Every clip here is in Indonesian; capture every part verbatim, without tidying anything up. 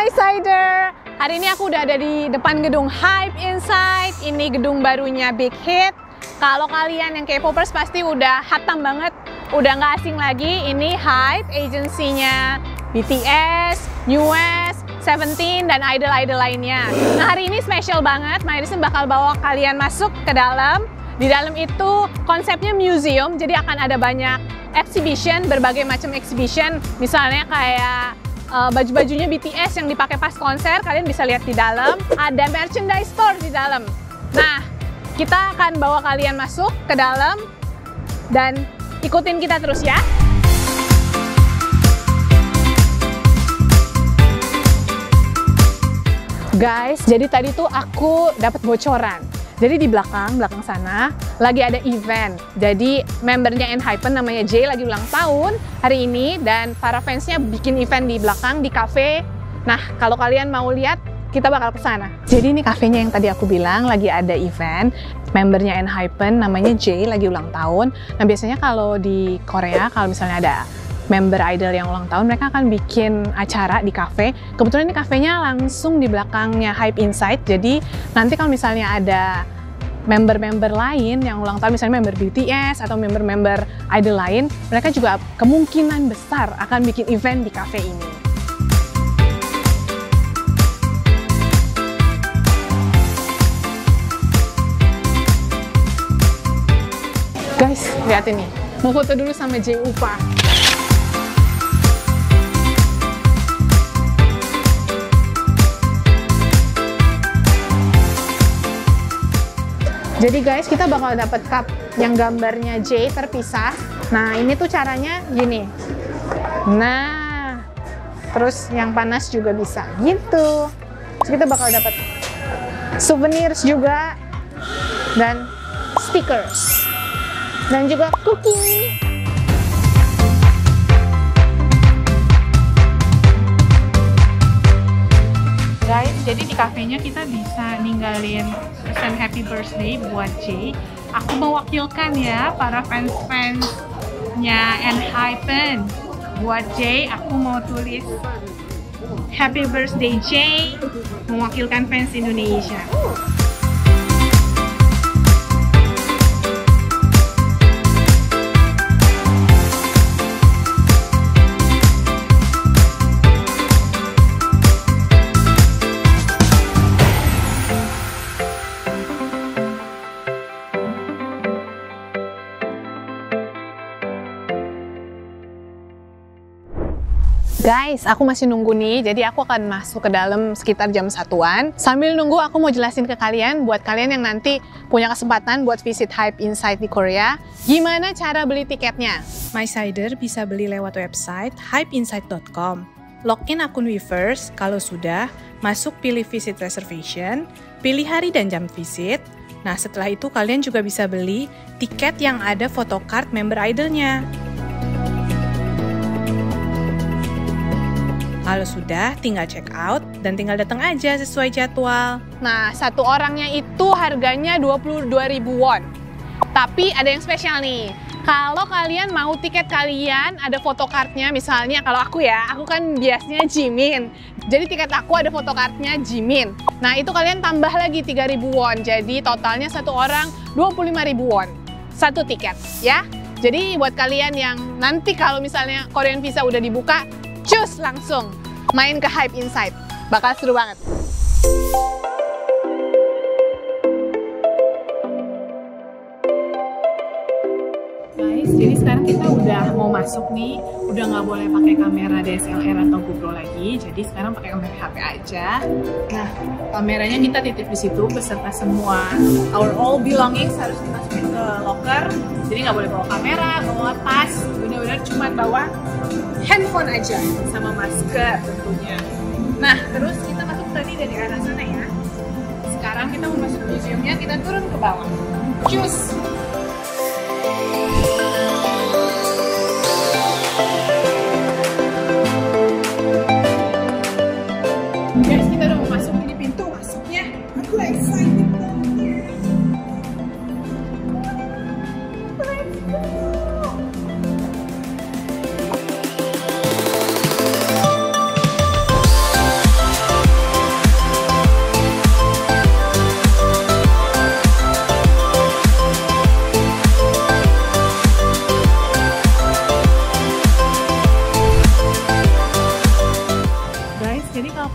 My Sider. Hari ini aku udah ada di depan gedung Hype Inside. Ini gedung barunya Big Hit. Kalau kalian yang K-popers pasti udah hatam banget, udah nggak asing lagi. Ini Hype, agensinya B T S, NU'EST, Seventeen, dan idol-idol lainnya. Nah, hari ini spesial banget. Myrism bakal bawa kalian masuk ke dalam. Di dalam itu konsepnya museum, jadi akan ada banyak exhibition, berbagai macam exhibition. Misalnya kayak uh, baju-bajunya B T S yang dipakai pas konser, kalian bisa lihat di dalam. Ada merchandise store di dalam. Nah, kita akan bawa kalian masuk ke dalam dan ikutin kita terus ya. Guys, jadi tadi tuh aku dapat bocoran. Jadi di belakang, belakang sana lagi ada event. Jadi membernya ENHYPEN namanya J lagi ulang tahun hari ini dan para fansnya bikin event di belakang di cafe. Nah, kalau kalian mau lihat, kita bakal ke sana. Jadi ini kafenya yang tadi aku bilang lagi ada event. Membernya ENHYPEN namanya J lagi ulang tahun. Nah, biasanya kalau di Korea kalau misalnya ada member idol yang ulang tahun, mereka akan bikin acara di cafe. Kebetulan ini kafenya langsung di belakangnya Hype Inside. Jadi nanti kalau misalnya ada member-member lain yang ulang tahun, misalnya member B T S atau member-member idol lain, mereka juga kemungkinan besar akan bikin event di cafe ini. Guys, lihat ini. Mau foto dulu sama J Upa. Jadi guys, kita bakal dapat cup yang gambarnya J terpisah. Nah, ini tuh caranya gini. Nah, terus yang panas juga bisa gitu. Terus kita bakal dapat souvenirs juga dan stickers dan juga cookie. Guys, jadi di kafenya kita bisa ninggalin pesan happy birthday buat J. Aku mewakilkan ya para fans-fansnya ENHYPEN. Buat J, aku mau tulis happy birthday J, mewakilkan fans Indonesia. Guys, aku masih nunggu nih, jadi aku akan masuk ke dalam sekitar jam satuan. Sambil nunggu, aku mau jelasin ke kalian, buat kalian yang nanti punya kesempatan buat visit Hype Inside di Korea, gimana cara beli tiketnya. My Sider bisa beli lewat website hype inside dot com. Login akun Weverse, kalau sudah, masuk pilih visit reservation, pilih hari dan jam visit. Nah, setelah itu kalian juga bisa beli tiket yang ada photocard member idolnya. Kalau sudah, tinggal check out dan tinggal datang aja sesuai jadwal. Nah, satu orangnya itu harganya dua puluh dua ribu won. Tapi ada yang spesial nih. Kalau kalian mau tiket kalian ada photocardnya, misalnya kalau aku ya, aku kan biasanya Jimin. Jadi tiket aku ada photocardnya Jimin. Nah, itu kalian tambah lagi tiga ribu won. Jadi totalnya satu orang dua puluh lima ribu won. Satu tiket ya. Jadi buat kalian yang nanti kalau misalnya Korean Visa udah dibuka, cus langsung main ke Hype Inside. Bakal seru banget. Guys, jadi sekarang kita udah mau masuk nih. Udah nggak boleh pakai kamera D S L R atau GoPro lagi. Jadi sekarang pakai kamera H P aja. Nah, kameranya kita titip di situ beserta semua our all belongings harus dimasukin ke locker. Jadi nggak boleh bawa kamera, bawa tas. Bener-bener cuma bawa handphone aja sama masker tentunya. Nah, terus kita masuk tadi dari arah sana ya. Sekarang kita mau masuk museumnya, kita turun ke bawah. Cus! Guys, kita udah mau masuk di pintu masuknya. Aku excited banget. Let's go!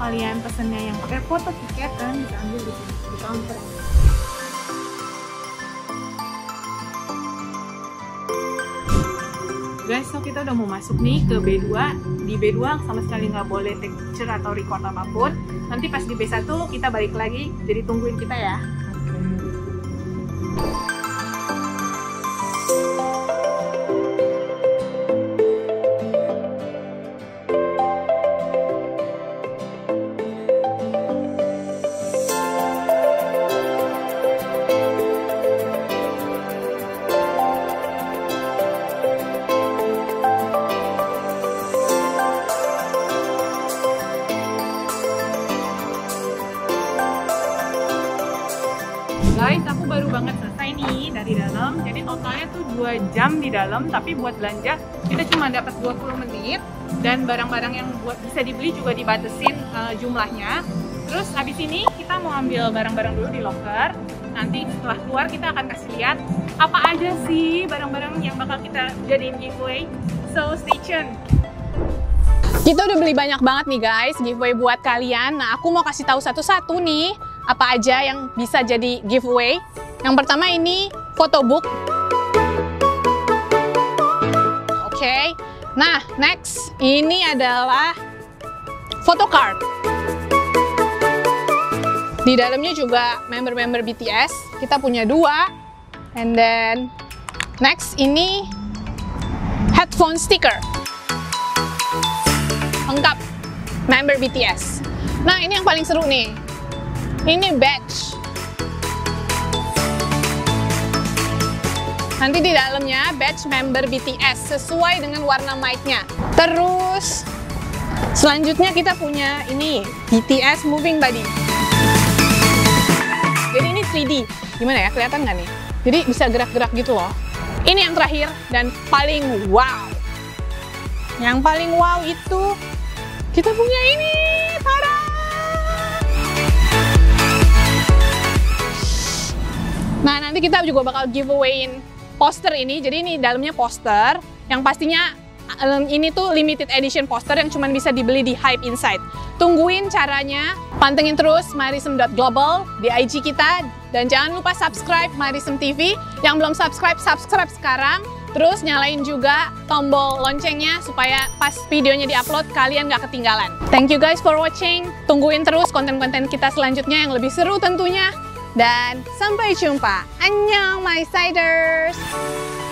kalian pesennya yang pakai foto tiket kan bisa ambil di sini di counter. Guys, so kita udah mau masuk nih ke B dua. Di B dua sama sekali nggak boleh take picture atau record apapun. Nanti pas di B satu kita balik lagi, jadi tungguin kita ya. Guys, aku baru banget selesai nih dari dalam. Jadi totalnya tuh dua jam di dalam, tapi buat belanja kita cuma dapat dua puluh menit dan barang-barang yang buat bisa dibeli juga dibatasin uh, jumlahnya. Terus habis ini kita mau ambil barang-barang dulu di locker. Nanti setelah keluar kita akan kasih lihat apa aja sih barang-barang yang bakal kita jadiin giveaway. So stay tune. Kita udah beli banyak banget nih guys giveaway buat kalian. Nah, aku mau kasih tahu satu-satu nih apa aja yang bisa jadi giveaway. Yang pertama ini photobook. Oke. Okay. Nah, next ini adalah photocard. Di dalamnya juga member-member B T S. Kita punya dua. And then next ini headphone sticker. Lengkap member B T S. Nah, ini yang paling seru nih. Ini badge. Nanti di dalamnya badge member B T S sesuai dengan warna mic-nya. Terus selanjutnya kita punya ini B T S moving body. Jadi ini tiga D. Gimana ya? Kelihatan nggak nih? Jadi bisa gerak-gerak gitu loh. Ini yang terakhir dan paling wow. Yang paling wow itu kita punya ini. Tada! Nah, nanti kita juga bakal giveawayin poster ini. Jadi ini dalamnya poster yang pastinya um, ini tuh limited edition poster yang cuma bisa dibeli di Hype Inside. Tungguin caranya, pantengin terus marisem dot global di I G kita dan jangan lupa subscribe Marisem T V. Yang belum subscribe, subscribe sekarang. Terus nyalain juga tombol loncengnya supaya pas videonya diupload kalian gak ketinggalan. Thank you guys for watching. Tungguin terus konten-konten kita selanjutnya yang lebih seru tentunya. Dan sampai jumpa. Annyeong, my siders!